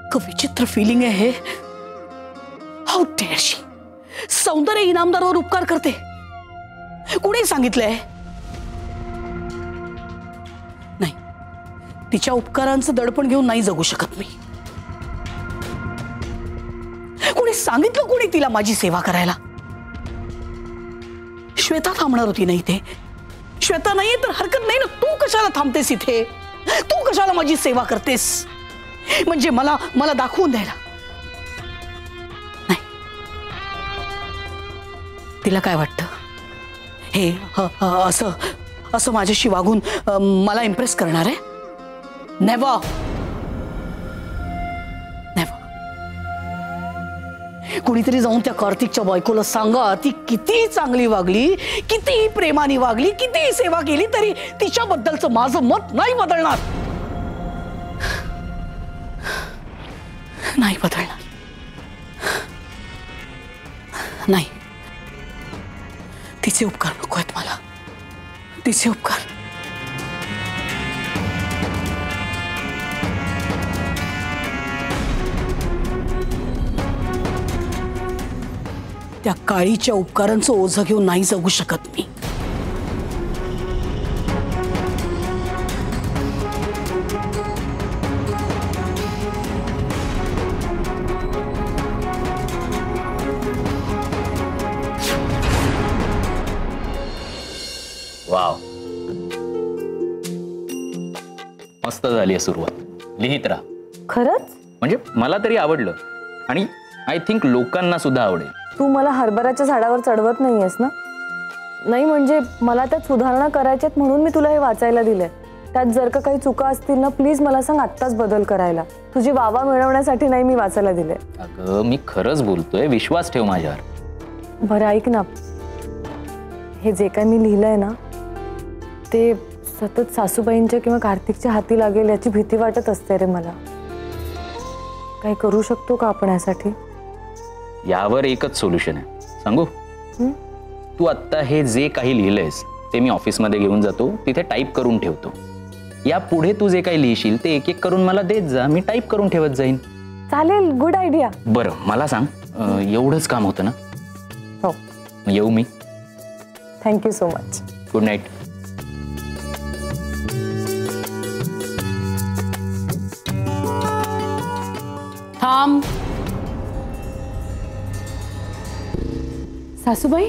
विचित्र फीलिंग आहे हे. How dare she. सौंदर्य इनामदारावर उपकार करते. कुणी सांगितलंय? नाही, तिच्या उपकारांचं दडपण घेऊन नाही जगू शकत मी. कुणी सांगितलं कुणी तिला माझी सेवा करायला? श्वेता थांबणार होती नाही ते. श्वेता नाहीये तर हरकत नाही ना. तू कशाला थांबतेस इथे? तू कशाला माझी सेवा करतेस? म्हणजे मला दाखवून द्यायला. नाही, तिला काय वाटतं हे असं माझ्याशी वागून मला इम्प्रेस करणार आहे? नेव्हर. नेव्हर. कुणीतरी जाऊन त्या कार्तिकच्या बायकोला सांगा ती किती चांगली वागली, किती प्रेमाने वागली, किती सेवा केली तरी तिच्याबद्दलचं माझं मत नाही बदलणार. नाही बदलणार. नाही, तिचे उपकार नको आहेत मला. तिचे उपकार. त्या काळीच्या उपकारांचं ओझं घेऊन नाही जगू शकत मी. वाव, मस्त झाली आहे सुरुवात. लिहित राहा. खरंच? म्हणजे मला तरी आवडलं आणि आय थिंक लोकांना सुद्धा आवडेल. तू मला हरभऱ्याच्या झाडावर चढवत नाहीयेस ना? नाही, म्हणजे मला त्यात सुधारणा करायच्यात म्हणून मी तुला हे वाचायला दिलंय. त्यात जर का काही चुका असतील ना प्लीज मला सांग, आत्ताच बदल करायला. तुझी वावा मिळवण्यासाठी नाही मी वाचायला दिलंय. अगं मी खरंच बोलतोय, विश्वास ठेव माझ्यावर. बरं ऐक ना, हे जे काय मी लिहिलंय ना ते सतत सासूबाईंच्या किंवा कार्तिकच्या हाती लागेल याची भीती वाटत असते रे मला. काय करू शकतो का आपण यासाठी? यावर एकच सोल्युशन आहे, सांगू? तू आत्ता हे जे काही लिहिलंयस ते मी ऑफिसमध्ये घेऊन जातो, तिथे टाईप करून ठेवतो. या पुढे तू जे काही लिहिशील ते एक एक करून मला देत जा, मी टाईप करून ठेवत जाईन. चालेल, गुड आयडिया. बरं मला सांग, एवढंच काम होतं ना? हो. येऊ मी? Thank you so much. Good night. थांब. सासूबाई,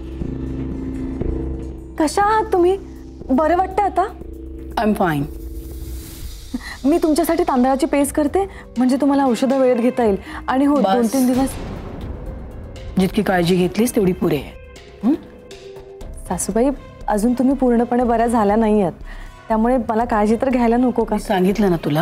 कशा आहात तुम्ही? बरं वाटतं आता? I am fine. मी तुमच्यासाठी तांदळाची पेस्ट करते, म्हणजे तुम्हाला औषधं वेळेत घेता येईल. आणि हो, 2-3 दिवस जितकी काळजी घेतलीस तेवढी पुरे आहे. सासूबाई, अजून तुम्ही पूर्णपणे बऱ्या झाल्या नाही आहात, त्यामुळे मला काळजी तर घ्यायला नको का? सांगितलं ना तुला,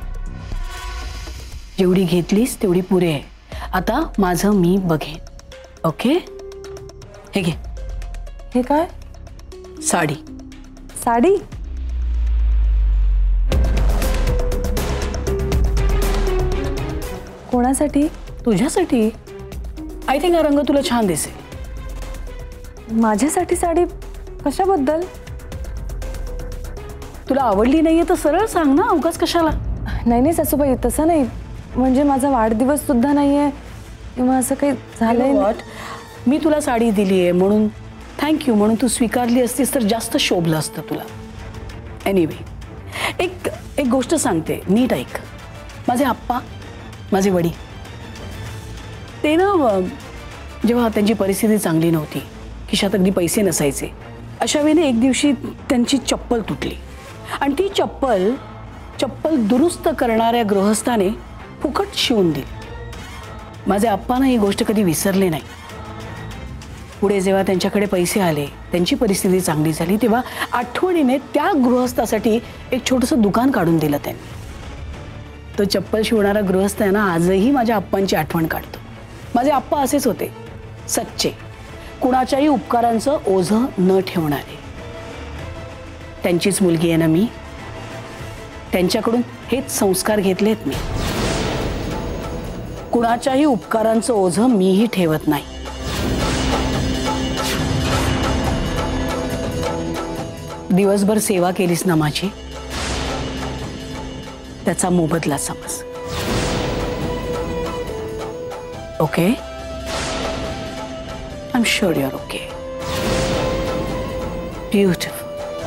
जेवढी घेतलीस तेवढी पुरे आहे. आता माझं मी बघेन. ओके? हे घे. हे काय? साडी. साडी? कोणासाठी? तुझ्यासाठी. आय थिंक हा रंग तुला छान दिसेल. माझ्यासाठी साडी? कशाबद्दल? तुला आवडली नाहीये तर सरळ सांग ना, उगाच कशाला. नाही सासूबाई, तसं नाही. म्हणजे माझा वाढदिवस सुद्धा नाहीये किंवा असं काही झालंय. मी तुला साडी दिली आहे म्हणून थँक्यू म्हणून तू स्वीकारली असतीस तर जास्त शोभलं असतं तुला. एनिवे, एक गोष्ट सांगते, नीट ऐक. माझे आप्पा, माझे वडील, ते ना जेव्हा त्यांची परिस्थिती चांगली नव्हती, खिशात अगदी पैसे नसायचे, अशा वेळेने एक दिवशी त्यांची चप्पल तुटली आणि ती चप्पल दुरुस्त करणाऱ्या गृहस्थाने फुकट शिवून दिली. माझे आप्पांना ही गोष्ट कधी विसरले नाही. पुढे जेव्हा त्यांच्याकडे पैसे आले, त्यांची परिस्थिती चांगली झाली, तेव्हा आठवणीने त्या गृहस्थासाठी एक छोटंसं दुकान काढून दिलं त्यांनी. तो चप्पल शिवणारा गृहस्थ आहे ना, आजही माझ्या आप्पांची आठवण काढतो. माझे आप्पा असेच होते, सच्चे, कुणाच्याही उपकारांचं ओझं न ठेवणारे. त्यांचीच मुलगी आहे ना मी, त्यांच्याकडून हेच संस्कार घेतलेत मी. कुणाच्याही उपकारांचं ओझं मीही ठेवत नाही. दिवसभर सेवा केलीस ना माझी, त्याचा मोबदला समज. Okay? I am sure you are okay. Beautiful.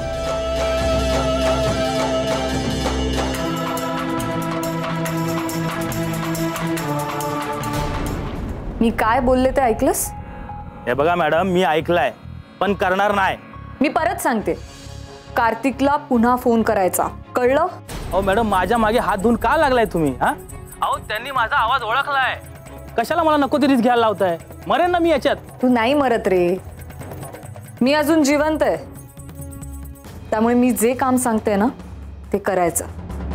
मी काय बोलले ते ऐकलंस? हे बघा मॅडम, मी ऐकलंय पण करणार नाही. मी परत सांगते, कार्तिकला पुन्हा फोन करायचा, कळलं? अहो मॅडम, माझ्या मागे हात धुवून का लागलाय तुम्ही? हा अहो, त्यांनी माझा आवाज ओळखलाय. कशाला मला नको ते रिस्क घ्यायला लावताय? मरेन ना मी याच्यात. तू नाही मरत रे, मी अजून जिवंत आहे. त्यामुळे मी जे काम सांगते ना ते करायचं.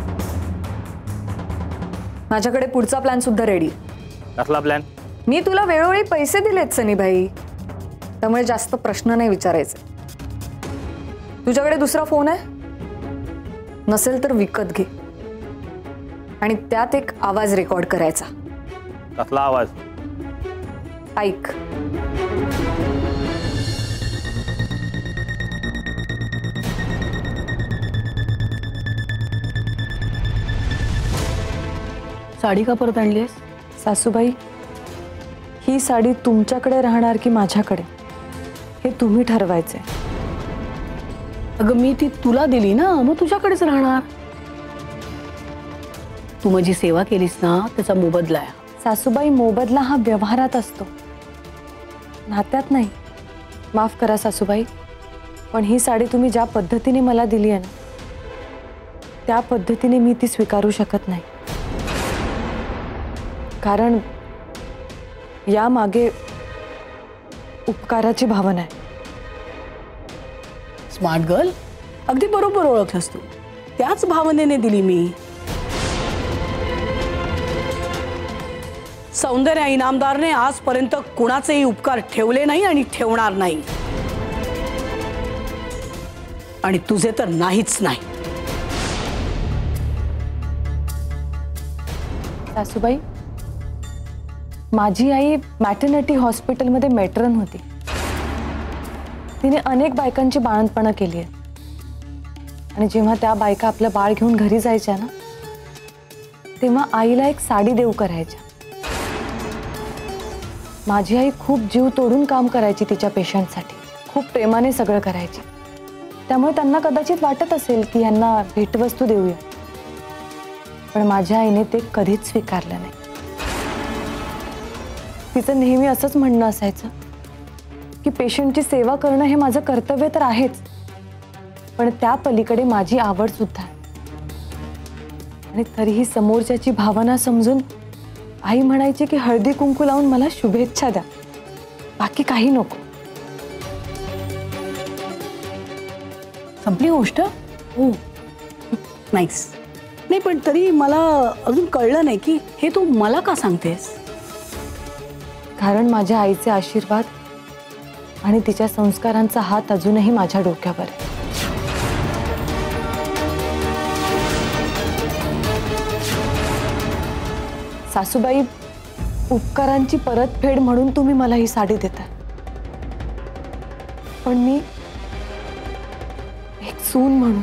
माझ्याकडे पुढचा प्लॅन सुद्धा रेडी. कसला प्लॅन? मी तुला वेळोवेळी पैसे दिलेत सनीभाई, त्यामुळे जास्त प्रश्न नाही विचारायचे. तुझ्याकडे दुसरा फोन आहे? नसेल तर विकत घे आणि त्यात एक आवाज रेकॉर्ड करायचा. कसला आवाज? ऐक. साडी का परत आणलीस? सासूबाई, ही साडी तुमच्याकडे राहणार की माझ्याकडे हे तुम्ही ठरवायचे. अगं मी ती तुला दिली ना, मग तुझ्याकडेच राहणार. तू माझी सेवा केलीस ना, त्याचा मोबदला आहे. सासूबाई, मोबदला हा व्यवहारात असतो, नात्यात नाही. माफ करा सासूबाई, पण ही साडी तुम्ही ज्या पद्धतीने मला दिली आहे ना, त्या पद्धतीने मी ती स्वीकारू शकत नाही. कारण यामागे उपकाराची भावना आहे. स्मार्ट गर्ल, अगदी बरोबर ओळखलंस तू. त्याच भावनेने दिली मी. सौंदर्य इनामदारने आजपर्यंत कुणाचेही उपकार ठेवले नाही आणि ठेवणार नाही. आणि तुझे तर नाहीच नाही. सासूबाई, माझी आई मॅटर्निटी हॉस्पिटलमध्ये मॅट्रन होती. तिने अनेक बायकांची बाळंतपणं केली आहे. आणि जेव्हा त्या बायका आपलं बाळ घेऊन घरी जायच्या ना, तेव्हा आईला एक साडी देऊ करायच्या. माझी आई खूप जीव तोडून काम करायची तिच्या पेशंटसाठी, खूप प्रेमाने सगळं करायची. त्यामुळे त्यांना कदाचित वाटत असेल की यांना भेटवस्तू देऊया, पण माझ्या आईने ते कधीच स्वीकारलं नाही. तिचं नेहमी असंच म्हणणं असायचं की पेशंटची सेवा करणं हे माझं कर्तव्य तर आहेच, पण त्या पलीकडे माझी आवड सुद्धा आहे. आणि तरीही समोरच्याची भावना समजून आई म्हणायची की हळदी कुंकू लावून मला शुभेच्छा द्या, बाकी काही नको. संपली गोष्ट? हो, नाईस. नाही, पण तरी मला अजून कळलं नाही की हे तू मला का सांगतेस? कारण माझ्या आईचे आशीर्वाद आणि तिच्या संस्कारांचा हात अजूनही माझ्या डोक्यावर आहे. सासूबाई, उपकारांची परतफेड म्हणून तुम्ही मला ही साडी देता, पण मी एक सून म्हणून,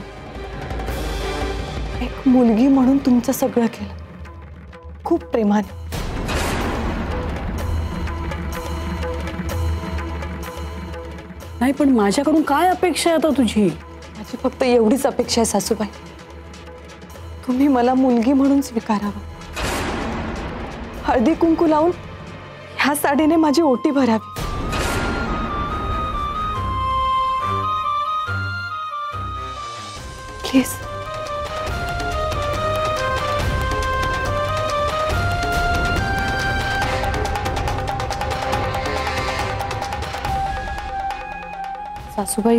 एक मुलगी म्हणून तुमचं सगळं केलं, खूप प्रेमाने. नाही, पण माझ्याकडून काय अपेक्षा आहे आता तुझी? माझी फक्त एवढीच अपेक्षा आहे सासूबाई, तुम्ही मला मुलगी म्हणून स्वीकारावं. हळदी कुंकू लावून ह्या साडीने माझी ओटी भरावी. प्लीज. सासूबाई,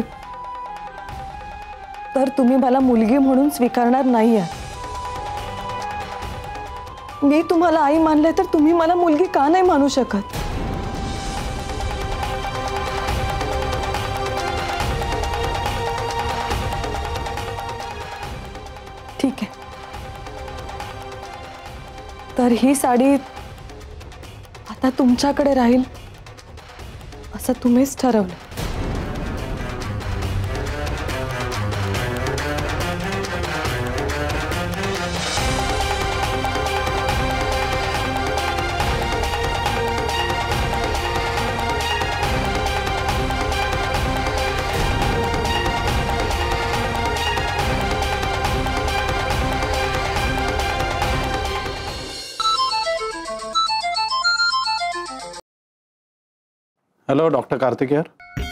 तर तुम्ही मला मुलगी म्हणून स्वीकारणार नाही आहात. मी तुम्हाला आई मानले तर तुम्ही मला मुलगी का नाही मानू शकत? ठीक आहे, तर ही साडी आता तुमच्याकडे राहील असं तुम्हीच ठरवलं. हॅलो डॉक्टर कार्तिक यार.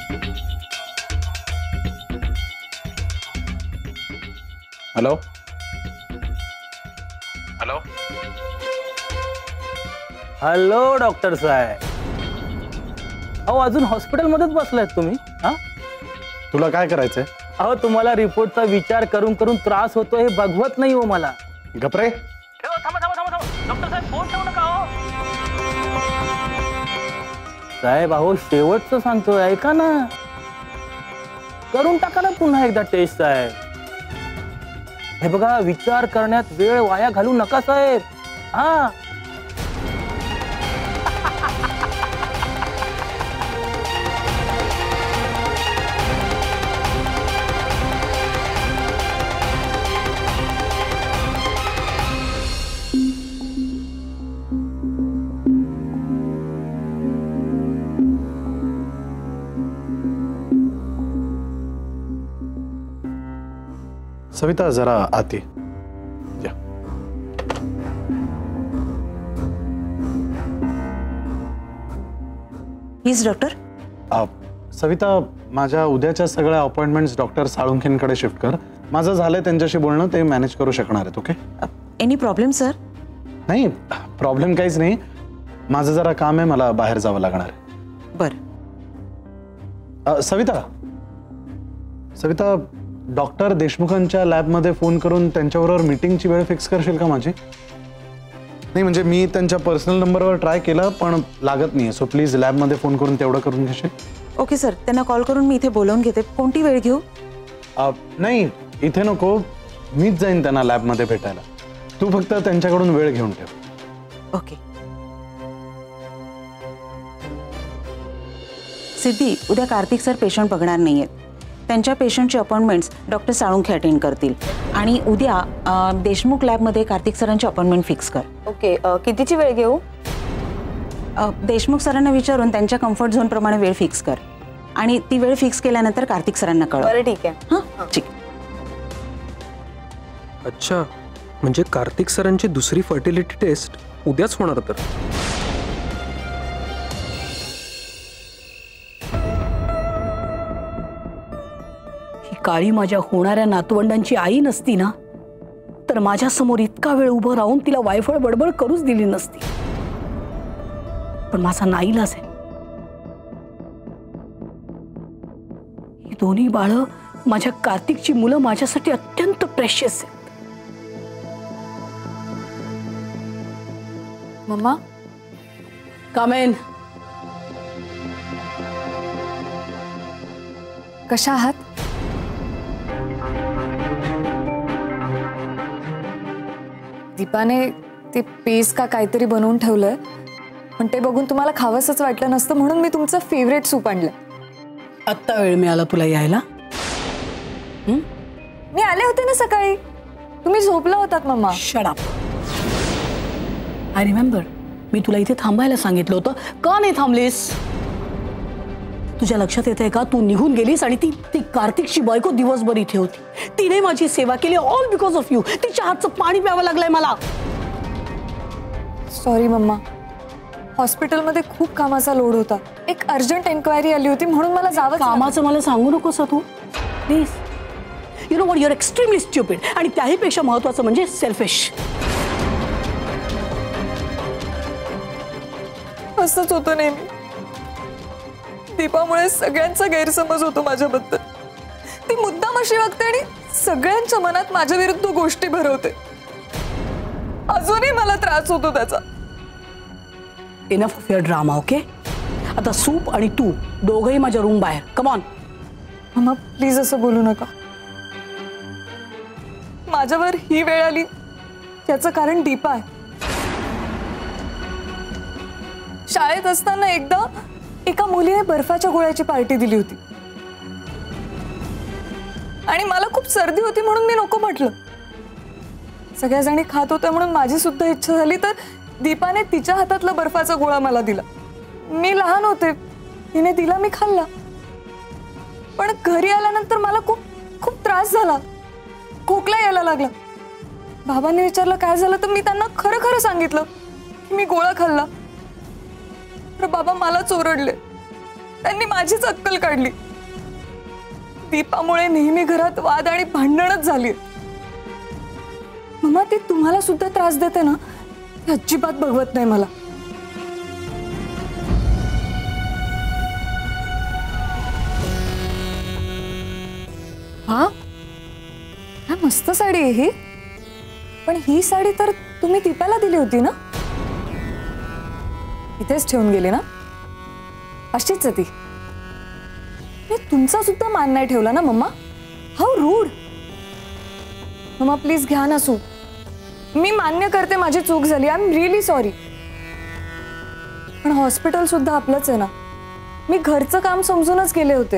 हॅलो हॅलो हॅलो डॉक्टर साहेब. अहो अजून हॉस्पिटलमध्येच बसलायत तुम्ही? हा, तुला काय करायचंय? अहो तुम्हाला रिपोर्टचा विचार करून करून त्रास होतो हे बघवत नाही हो मला. गपरे. थांबा थांबा थांबा थांबा डॉक्टर साहेब, फोन ठेवू नका हो. साहेब अहो शेवटचं सांगतोय, ऐका ना. करून टाका ना पुन्हा एकदा टेस्ट साहेब. हे बघा, विचार करण्यात वेळ वाया घालू नका साहेब. हा, सविता जरा आती या. Please doctor. सविता, माझ्या उद्याच्या सगळ्या अपॉइंटमेंट्स डॉक्टर साळुंखेंकडे शिफ्ट कर. माझं झालंय त्यांच्याशी बोलणं, ते मॅनेज करू शकणार आहेत. ओके? Any problem sir? नाही प्रॉब्लेम काहीच नाही. माझं जरा काम आहे, मला बाहेर जावं लागणार आहे. बर. सविता सविता डॉक्टर देशमुखांच्या लॅबमध्ये फोन करून त्यांच्याबरोबर मीटिंगची वेळ फिक्स करशील का माझी? नाही म्हणजे मी त्यांच्या पर्सनल नंबरवर ट्राय केलं पण लागत नाहीये. सो प्लीज लॅबमध्ये फोन करून तेवढं करून घेशील? ओके सर, त्यांना कॉल करून मी इथे बोलावून घेते. कोणती वेळ घेऊ? नाही इथे नको, मीच जाईन त्यांना लॅबमध्ये भेटायला. तू फक्त त्यांच्याकडून वेळ घेऊन ठेव. ओके. सिद्धी, उद्या कार्तिक सर पेशंट बघणार नाहीयेत. त्यांच्या पेशंटची अपॉइंटमेंट्स डॉक्टर साळुंखे अटेंड करतील. आणि उद्या देशमुख लॅबमध्ये कार्तिक सरांची अपॉइंटमेंट फिक्स कर. ओके. कितीची वेळ घेऊ? देशमुख सरांना विचारून त्यांच्या कम्फर्ट झोन प्रमाणे वेळ फिक्स कर. आणि ती वेळ फिक्स केल्यानंतर कार्तिक सरांना कळव. बरं ठीक आहे. हां ठीक. अच्छा, म्हणजे कार्तिक सरांची दुसरी फर्टिलिटी टेस्ट उद्याच होणार तर? ही काळी माझ्या होणाऱ्या नातवंडांची आई नसती ना, तर माझ्या समोर इतका वेळ उभं राहून तिला वायफळ बडबड करूच दिली नसती. पण माझा नाईलाज आहे. ही दोन्ही बाळं, माझ्या कार्तिकची मुलं माझ्यासाठी अत्यंत प्रेशियस आहेत. Mamma, come in. कशा आहात? दीपाने ते पेस्ट का काहीतरी बनवून ठेवलंय, पण ते बघून तुम्हाला खावंसच वाटलं नसतं म्हणून मी तुमचं फेवरेट सूप आणलं. आत्ता वेळ मिळाला तुला यायला? मी आले होते ना सकाळी, तुम्ही झोपला होतात mamma. Shut up. I remember, मी तुला इथे थांबायला सांगितलं होतं, का नाही थांबलीस? तुझ्या लक्षात येतंय का, तू निघून गेलीस आणि ती कार्तिकची बायको दिवसभर इथे होती. तिने माझी सेवा केली, ऑल बिकॉज ऑफ यू. तिच्या हातचं पाणी प्यावं लागलंय मला. सॉरी मम्मा, हॉस्पिटलमध्ये खूप कामाचा लोड होता. एक अर्जंट एन्क्वायरी आली होती म्हणून मला जावं. कामाचं मला सांगू नकोस तू please. You know what, you are extremely stupid. आणि त्याहीपेक्षा महत्वाचं म्हणजे सेल्फिश. असंच होतं नेहमी. दीपामुळे सगळ्यांचा गैरसमज होतो माझ्याबद्दल. ती मुद्दाम अशी वागते आणि सगळ्यांच्या मनात माझ्या विरुद्ध गोष्टी भरवते. अजूनही मला त्रास होतो त्याचा. Enough of your drama. Okay, आता सूप आणि तू दोघंही माझ्या रूम बाहेर. Come on. मम्मा प्लीज असं बोलू नका. माझ्यावर ही वेळ आली त्याचं कारण दीपा आहे. शाळेत असताना एकदा एका मुलीने बर्फाच्या गोळ्याची पार्टी दिली होती आणि मला खूप सर्दी होती म्हणून मी नको म्हटलं. सगळ्या जणी खात होत्या म्हणून माझी सुद्धा इच्छा झाली, तर दीपाने तिच्या हातातला बर्फाचा गोळा मला दिला. मी लहान होते, तिने दिला, मी खाल्ला. पण घरी आल्यानंतर मला खूप खूप त्रास झाला, खोकला यायला लागला. बाबांनी विचारलं काय झालं, तर मी त्यांना खरं खरं सांगितलं की मी गोळा खाल्ला. तर बाबा मलाच ओरडले. त्यांनी माझीच अक्कल काढली. दीपामुळे नेहमी घरात वाद आणि भांडणच झाली. मम्मा, ती तुम्हाला सुद्धा त्रास देते ना, ती अजिबात बघवत नाही मला. हा, काय मस्त साडी आहे ही. पण ही साडी तर तुम्ही दीपाला दिली होती ना? इथेच ठेवून गेली ना? अशीच आहे ती. मी तुमचा सुद्धा मान नाही ठेवला ना mamma. How rude. Mamma please घ्या ना सूप. मी मान्य करते माझी चूक झाली. I am really sorry. पण हॉस्पिटल सुद्धा आपलंच आहे ना. मी घरचं काम समजूनच गेले होते.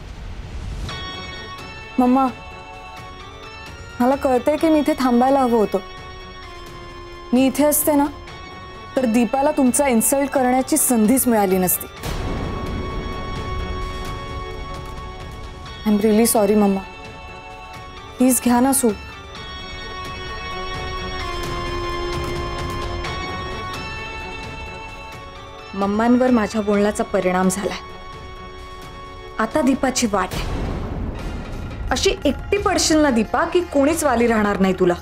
मम्मा, मला कळतंय की मी इथे थांबायला हवं होतं. मी इथे असते ना तर दीपाला तुमचा इन्सल्ट करण्याची संधीच मिळाली नसती. I am really sorry mamma. Please घ्या ना सूप. मम्मांवर माझ्या बोलण्याचा परिणाम झालाय. आता दीपाची वाट आहे. अशी एकटी पडशील ना दीपा की कोणीच वाली राहणार नाही तुला.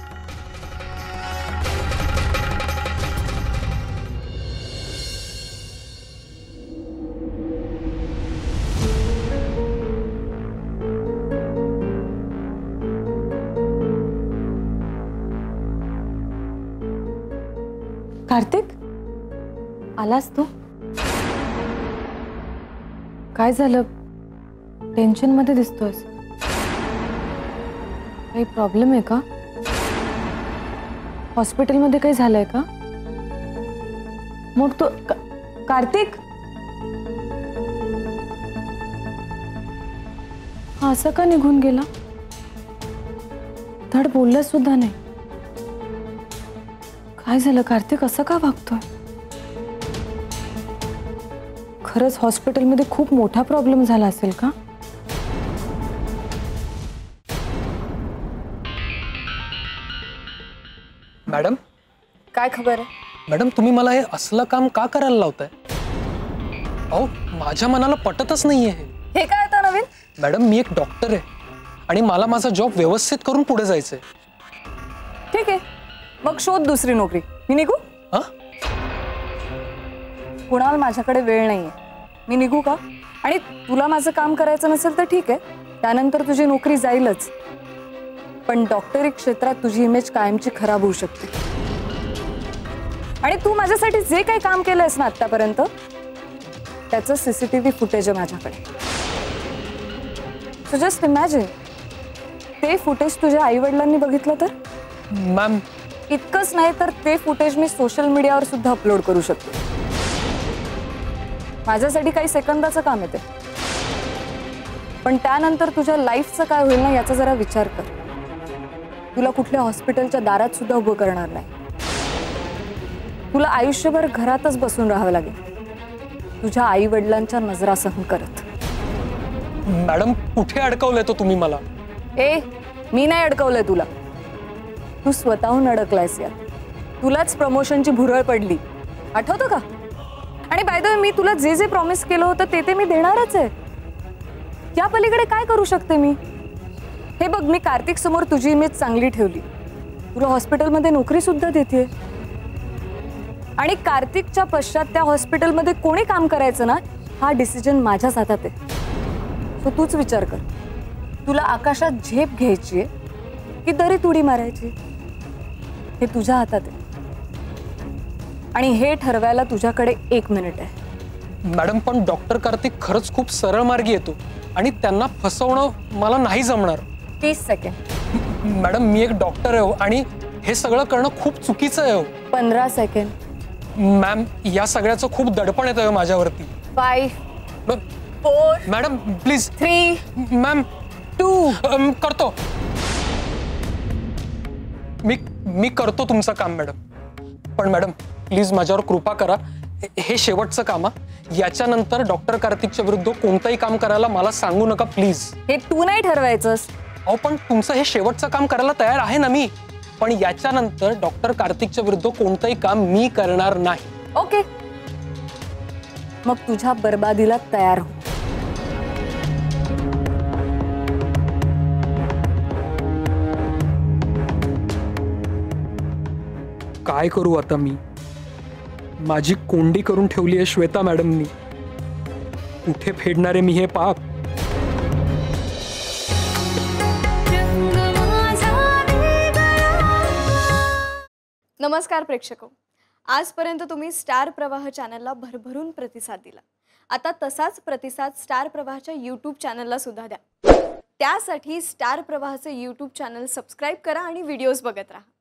कार्तिक, आलास तू? काय झालं? टेन्शन मध्ये दिसतोस. काही प्रॉब्लेम आहे का? हॉस्पिटलमध्ये काही झालंय का? मग तू कार्तिक, हा असं का निघून गेला? धड बोलला सुद्धा नाही. काय झालं कार्तिक? असं का वागतोय? खरंच हॉस्पिटलमध्ये खूप मोठा प्रॉब्लेम झाला असेल का? मॅडम, काय खबर आहे? मॅडम तुम्ही मला हे असलं काम का करायला लावताय? अहो, माझ्या मनाला पटतच नाहीये हे. हे काय आता नवीन? मॅडम, मी एक डॉक्टर आहे आणि मला माझा जॉब व्यवस्थित करून पुढे जायचंय. ठीक आहे, मग शोध दुसरी नोकरी. मी निघू? हा? कुणाल, माझ्याकडे वेळ नाहीये. मी निघू का? आणि तुला माझं काम करायचं नसेल तर ठीक आहे, त्यानंतर तुझी नोकरी जाईलच. पण डॉक्टरी क्षेत्रात तुझी इमेज कायमची खराब होऊ शकते. आणि तू माझ्यासाठी जे काही काम केलंयस ना आतापर्यंत, त्याचं CCTV फुटेज आहे माझ्याकडे. सो जस्ट इमॅजिन, ते फुटेज तुझ्या आई वडिलांनी बघितलं तर? मॅम, इतकंच नाही तर ते फुटेज मी सोशल मीडियावर सुद्धा अपलोड करू शकते. माझ्यासाठी काही सेकंदाचं काम येते, पण त्यानंतर तुझ्या लाईफचं काय होईल ना याचा जरा विचार कर. तुला कुठल्या हॉस्पिटलच्या दारात सुद्धा उभं करणार नाही. तुला आयुष्यभर घरातच बसून राहावं लागेल, तुझ्या आई वडिलांच्या नजरा सहन करत. मॅडम, कुठे अडकवलंय तो तुम्ही मला? मी नाही अडकवलंय तुला. तू स्वतःहून अडकलायस यात. तुलाच प्रमोशनची भुरळ पडली, आठवतं का? आणि बाय द वे, मी तुला जे जे प्रॉमिस केलं होतं ते मी देणारच आहे. या पलीकडे काय करू शकते मी? हे बघ, मी कार्तिक समोर तुझी इमेज चांगली ठेवली. तुला हॉस्पिटलमध्ये नोकरी सुद्धा देते. आणि कार्तिकच्या पश्चात त्या हॉस्पिटलमध्ये कोणी काम करायचं ना, हा डिसिजन माझ्याच हातात आहे. सो तूच विचार कर, तुला आकाशात झेप घ्यायची आहे की दरीत उडी मारायची? हे तुझ्या हातात आहे. आणि हे ठरवायला तुझ्याकडे 1 मिनिट आहे. मॅडम, पण डॉक्टर कार्तिक खरंच खूप सरळ मार्गी येतो आणि त्यांना फसवणं मला नाही जमणार. 30 सेकंड. मॅडम, मी एक डॉक्टर आहे आणि हे सगळं करणं खूप चुकीचं आहे. 15 सेकंड. मॅम, या सगळ्याचं खूप दडपण येतंय माझ्यावरती. 5 4 मॅडम प्लीज. 3 मॅम 2 करतो. मी करतो तुमचं काम मॅडम. पण मॅडम प्लीज माझ्यावर कृपा करा. हे शेवटचं काम आहे. याच्यानंतर डॉक्टर कार्तिकच्या विरुद्ध कोणतंही काम करायला मला सांगू नका प्लीज. हे तू नाही ठरवायचंस. अहो, पण तुमचं हे शेवटचं काम करायला तयार आहे ना मी. पण याच्यानंतर डॉक्टर कार्तिकच्या विरुद्ध कोणतंही काम मी करणार नाही. ओके, मग तुझ्या बर्बादीला तयार हो. काय करू आता मी? माझी कोंडी करून ठेवली आहे श्वेता मॅडमनी. कुठे फेडणारे मी हे पाप? नमस्कार प्रेक्षको, आजपर्यंत तुम्ही स्टार प्रवाह चॅनलला भरभरून प्रतिसाद दिला. आता तसाच प्रतिसाद स्टार प्रवाहच्या यूट्यूब चॅनलला सुद्धा द्या. त्यासाठी स्टार प्रवाहचे यूट्यूब चॅनल सबस्क्राईब करा आणि व्हिडिओज बघत राहा.